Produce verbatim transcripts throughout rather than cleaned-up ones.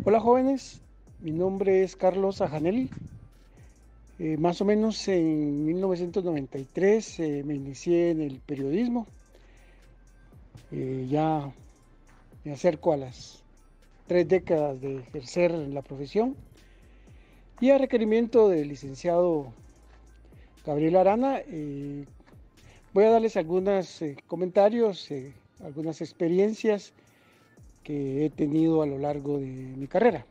Hola jóvenes, mi nombre es Carlos Ajanelli. Eh, más o menos en mil novecientos noventa y tres eh, me inicié en el periodismo. Eh, ya me acerco a las tres décadas de ejercer la profesión y a requerimiento del licenciado Gabriel Arana eh, voy a darles algunos eh, comentarios, eh, algunas experiencias que he tenido a lo largo de mi carrera.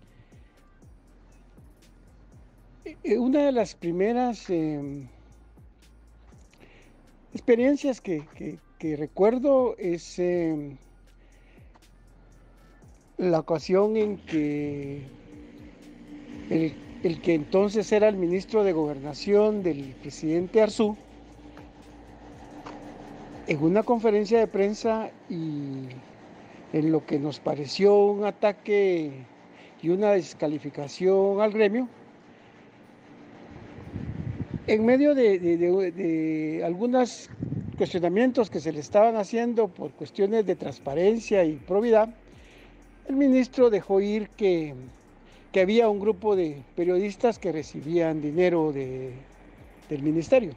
Eh, una de las primeras eh, experiencias que, que, que recuerdo es eh, la ocasión en que el, el, que entonces era el ministro de Gobernación del presidente Arzú, en una conferencia de prensa y en lo que nos pareció un ataque y una descalificación al gremio, en medio de, de, de, de algunos cuestionamientos que se le estaban haciendo por cuestiones de transparencia y probidad, el ministro dejó ir que, que había un grupo de periodistas que recibían dinero de, del ministerio.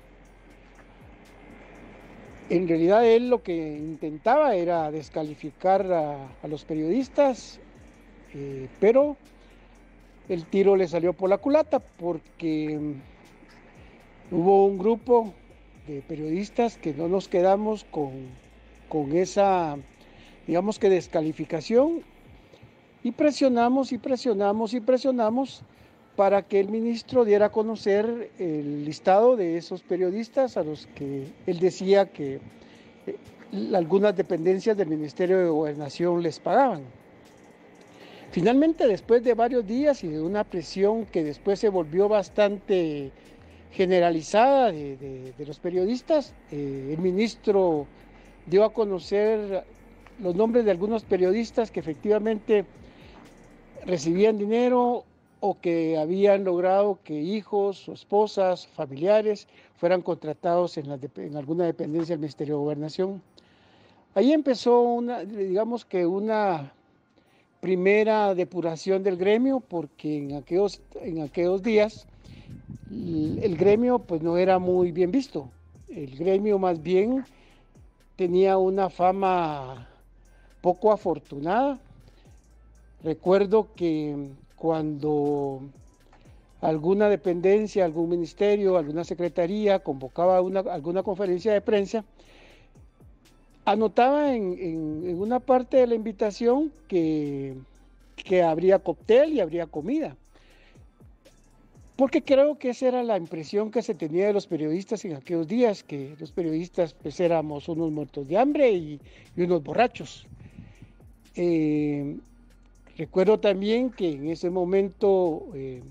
En realidad él lo que intentaba era descalificar a, a los periodistas, eh, pero el tiro le salió por la culata porque hubo un grupo de periodistas que no nos quedamos con, con esa, digamos que descalificación, y presionamos y presionamos y presionamos para que el ministro diera a conocer el listado de esos periodistas a los que él decía que eh, algunas dependencias del Ministerio de Gobernación les pagaban. Finalmente, después de varios días y de una presión que después se volvió bastante generalizada de, de, de los periodistas, eh, el ministro dio a conocer los nombres de algunos periodistas que efectivamente recibían dinero o que habían logrado que hijos o esposas, familiares, fueran contratados en, la, en alguna dependencia del Ministerio de Gobernación. Ahí empezó una, digamos que una primera depuración del gremio, porque en aquellos, en aquellos días el gremio pues no era muy bien visto. El gremio más bien tenía una fama poco afortunada. Recuerdo que cuando alguna dependencia, algún ministerio, alguna secretaría convocaba una, alguna conferencia de prensa, anotaba en, en, en una parte de la invitación que, que habría cóctel y habría comida. Porque creo que esa era la impresión que se tenía de los periodistas en aquellos días, que los periodistas pues éramos unos muertos de hambre y, y unos borrachos. Eh, recuerdo también que en ese momento eh,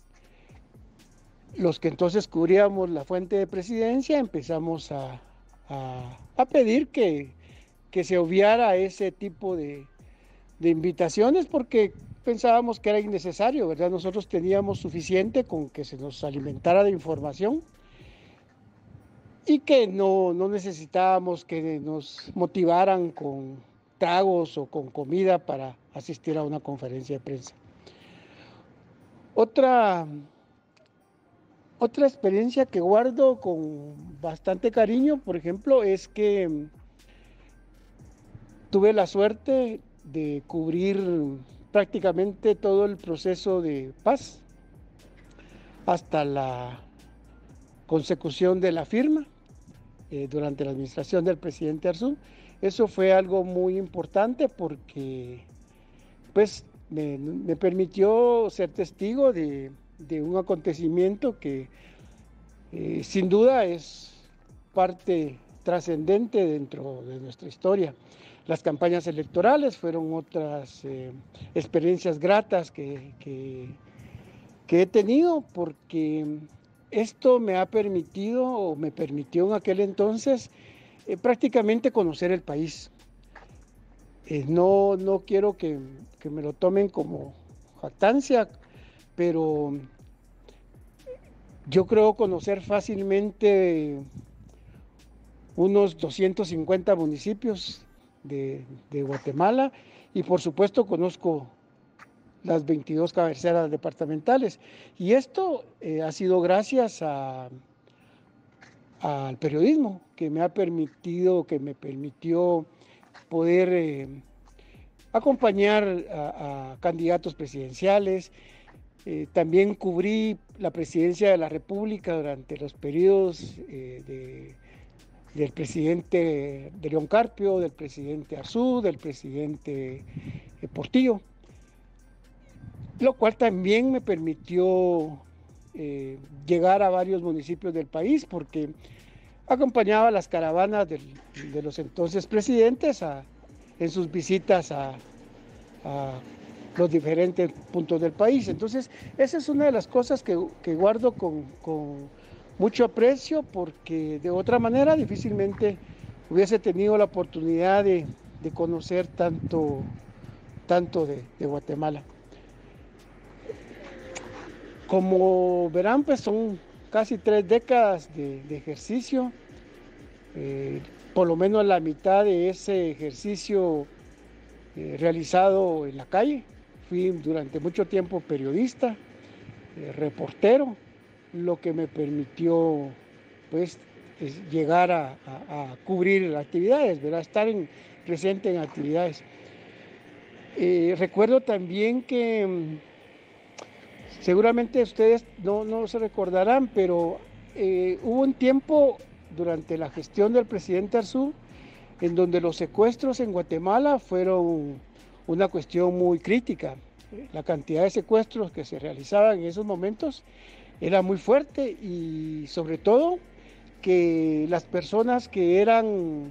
los que entonces cubríamos la fuente de presidencia empezamos a, a, a pedir que, que se obviara ese tipo de, de invitaciones porque pensábamos que era innecesario, ¿verdad? Nosotros teníamos suficiente con que se nos alimentara de información y que no, no necesitábamos que nos motivaran con tragos o con comida para asistir a una conferencia de prensa. Otra, otra experiencia que guardo con bastante cariño, por ejemplo, es que tuve la suerte de cubrir prácticamente todo el proceso de paz hasta la consecución de la firma eh, durante la administración del presidente Arzú. Eso fue algo muy importante porque pues me, me permitió ser testigo de, de un acontecimiento que eh, sin duda es parte trascendente dentro de nuestra historia. Las campañas electorales fueron otras eh, experiencias gratas que, que, que he tenido porque esto me ha permitido o me permitió en aquel entonces eh, prácticamente conocer el país. Eh, no, no quiero que, que me lo tomen como jactancia, pero yo creo conocer fácilmente unos doscientos cincuenta municipios de, de Guatemala y por supuesto conozco las veintidós cabeceras departamentales. Y esto eh, ha sido gracias a, al periodismo, que me ha permitido, que me permitió poder eh, acompañar a, a candidatos presidenciales. Eh, también cubrí la presidencia de la República durante los periodos eh, de, del presidente de León Carpio, del presidente Arzú, del presidente eh, Portillo, lo cual también me permitió eh, llegar a varios municipios del país, porque acompañaba a las caravanas del, de los entonces presidentes a, en sus visitas a, a los diferentes puntos del país. Entonces, esa es una de las cosas que, que guardo con, con mucho aprecio, porque de otra manera difícilmente hubiese tenido la oportunidad de, de conocer tanto, tanto de, de Guatemala. Como verán, pues son casi tres décadas de, de ejercicio, eh, por lo menos la mitad de ese ejercicio eh, realizado en la calle. Fui durante mucho tiempo periodista, eh, reportero, lo que me permitió pues llegar a, a, a cubrir actividades, ¿verdad? Estar en, presente en actividades. Eh, recuerdo también que seguramente ustedes no, no se recordarán, pero eh, hubo un tiempo durante la gestión del presidente Arzú en donde los secuestros en Guatemala fueron una cuestión muy crítica. La cantidad de secuestros que se realizaban en esos momentos era muy fuerte, y sobre todo que las personas que eran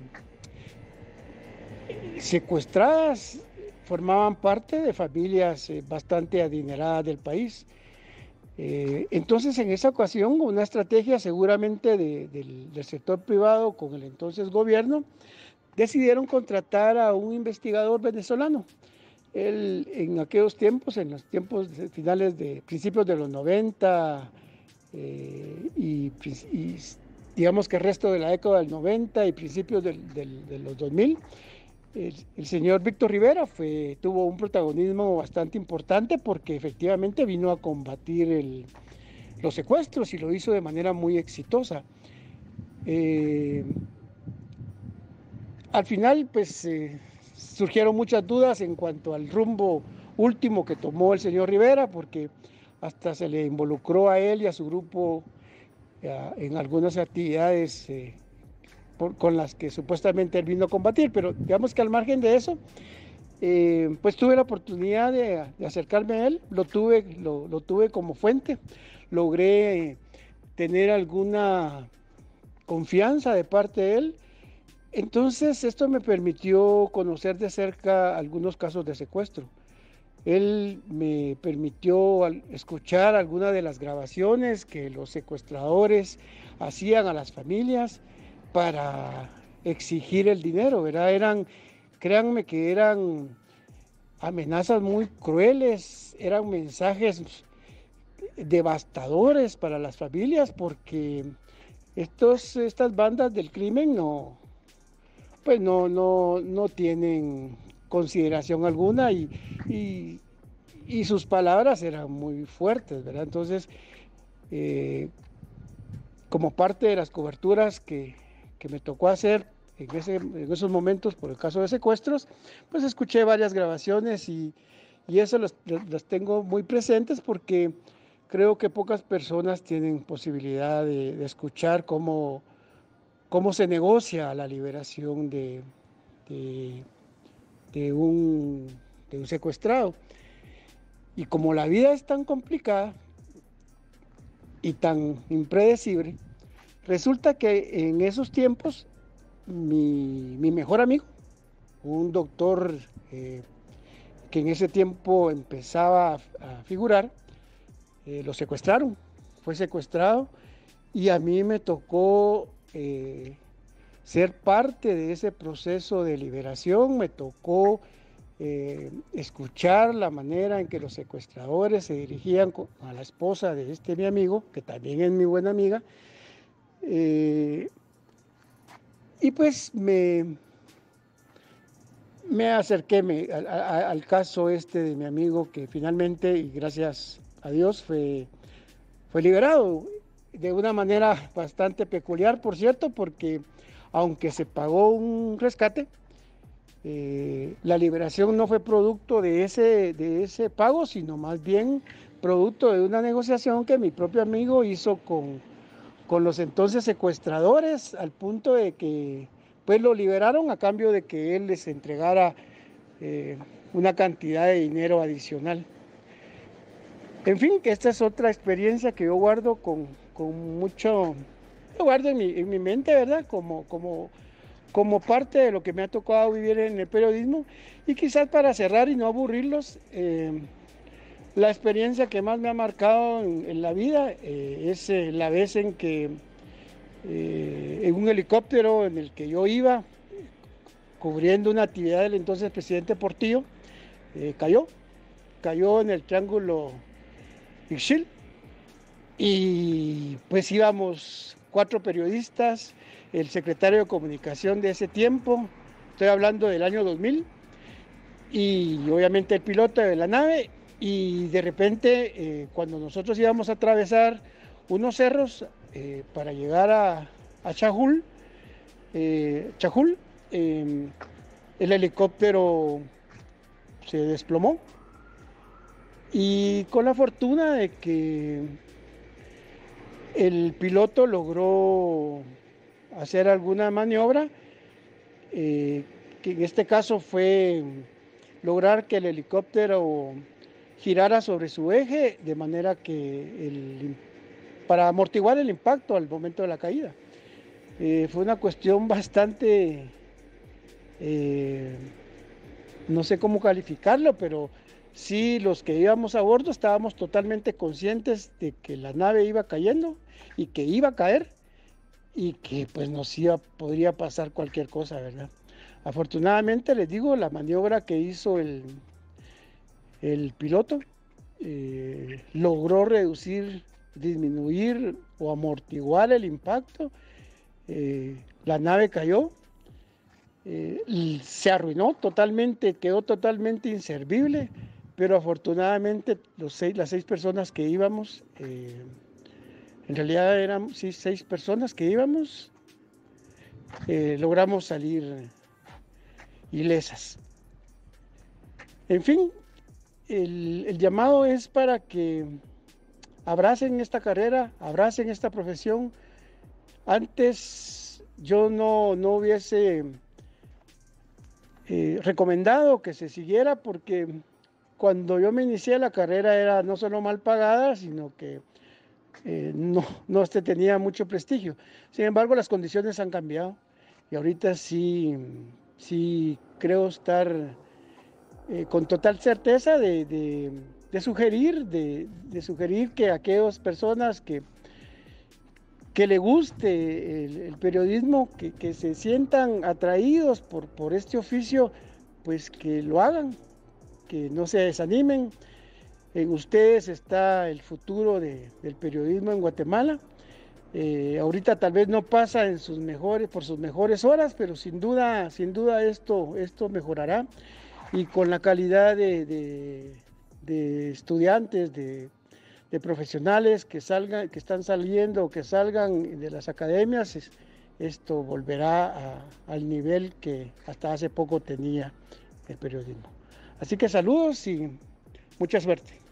secuestradas formaban parte de familias bastante adineradas del país. Eh, entonces, en esa ocasión, una estrategia seguramente de, de, del sector privado con el entonces gobierno, decidieron contratar a un investigador venezolano. Él, en aquellos tiempos, en los tiempos de, finales de principios de los noventa eh, y, y digamos que el resto de la década del noventa y principios del, del, de los dos mil, el, el señor Víctor Rivera fue, tuvo un protagonismo bastante importante, porque efectivamente vino a combatir el, los secuestros, y lo hizo de manera muy exitosa. Eh, al final, pues eh, surgieron muchas dudas en cuanto al rumbo último que tomó el señor Rivera, porque hasta se le involucró a él y a su grupo eh, en algunas actividades eh, por, con las que supuestamente él vino a combatir. Pero digamos que al margen de eso, eh, pues tuve la oportunidad de, de acercarme a él, lo tuve, lo, lo tuve como fuente, logré tener alguna confianza de parte de él. Entonces, esto me permitió conocer de cerca algunos casos de secuestro. Él me permitió escuchar algunas de las grabaciones que los secuestradores hacían a las familias para exigir el dinero, ¿verdad? Eran, créanme que eran amenazas muy crueles, eran mensajes devastadores para las familias, porque estos, estas bandas del crimen no... pues no, no, no tienen consideración alguna, y, y, y sus palabras eran muy fuertes, ¿verdad? Entonces, eh, como parte de las coberturas que, que me tocó hacer en, ese, en esos momentos por el caso de secuestros, pues escuché varias grabaciones, y, y eso las, las tengo muy presentes, porque creo que pocas personas tienen posibilidad de, de escuchar cómo cómo se negocia la liberación de, de, de, un, de un secuestrado. Y como la vida es tan complicada y tan impredecible, resulta que en esos tiempos mi, mi mejor amigo, un doctor eh, que en ese tiempo empezaba a, a figurar, eh, lo secuestraron, fue secuestrado, y a mí me tocó Eh, ser parte de ese proceso de liberación. Me tocó eh, escuchar la manera en que los secuestradores se dirigían a la esposa de este mi amigo, que también es mi buena amiga, eh, y pues me, me acerqué me, a, a, al caso este de mi amigo que finalmente, y gracias a Dios, fue, fue liberado de una manera bastante peculiar, por cierto, porque aunque se pagó un rescate, eh, la liberación no fue producto de ese, de ese pago, sino más bien producto de una negociación que mi propio amigo hizo con, con los entonces secuestradores, al punto de que pues lo liberaron a cambio de que él les entregara eh, una cantidad de dinero adicional. En fin, que esta es otra experiencia que yo guardo con, con mucho, yo guardo en mi, en mi mente, ¿verdad? Como, como, como parte de lo que me ha tocado vivir en el periodismo. Y quizás para cerrar y no aburrirlos, eh, la experiencia que más me ha marcado en, en la vida eh, es eh, la vez en que eh, en un helicóptero en el que yo iba, cubriendo una actividad del entonces presidente Portillo, eh, cayó, cayó en el Triángulo Ixchil, y pues íbamos cuatro periodistas, el secretario de comunicación de ese tiempo, estoy hablando del año dos mil, y obviamente el piloto de la nave, y de repente eh, cuando nosotros íbamos a atravesar unos cerros eh, para llegar a, a Chajul, eh, Chajul eh, el helicóptero se desplomó, y con la fortuna de que el piloto logró hacer alguna maniobra, eh, que en este caso fue lograr que el helicóptero girara sobre su eje de manera que el, para amortiguar el impacto al momento de la caída. Eh, fue una cuestión bastante, eh, no sé cómo calificarlo, pero sí, los que íbamos a bordo estábamos totalmente conscientes de que la nave iba cayendo y que iba a caer y que pues nos iba, podría pasar cualquier cosa, ¿verdad? Afortunadamente, les digo, la maniobra que hizo el, el piloto eh, logró reducir, disminuir o amortiguar el impacto. Eh, la nave cayó, eh, se arruinó totalmente, quedó totalmente inservible, pero afortunadamente los seis, las seis personas que íbamos, eh, en realidad eran sí, seis personas que íbamos, eh, logramos salir ilesas. En fin, el, el llamado es para que abracen esta carrera, abracen esta profesión. Antes yo no, no hubiese eh, recomendado que se siguiera, porque cuando yo me inicié la carrera era no solo mal pagada, sino que eh, no, no se tenía mucho prestigio. Sin embargo, las condiciones han cambiado y ahorita sí, sí creo estar eh, con total certeza de, de, de sugerir, de, de sugerir que aquellas personas que que le guste el, el periodismo, que, que se sientan atraídos por, por este oficio, pues que lo hagan, que no se desanimen. En ustedes está el futuro de, del periodismo en Guatemala. Eh, ahorita tal vez no pasa en sus mejores, por sus mejores horas, pero sin duda, sin duda esto, esto mejorará, y con la calidad de, de, de estudiantes, de de profesionales que salgan, que están saliendo, que salgan de las academias, esto volverá a, al nivel que hasta hace poco tenía el periodismo. Así que saludos y mucha suerte.